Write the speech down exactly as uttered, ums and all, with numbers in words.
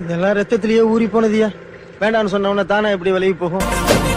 இதெல்லாம் ரத்தத்திலேயே ஊறி போனதியா. வேண்டான்னு சொன்னவன தானே எப்படி விலகி போகும்.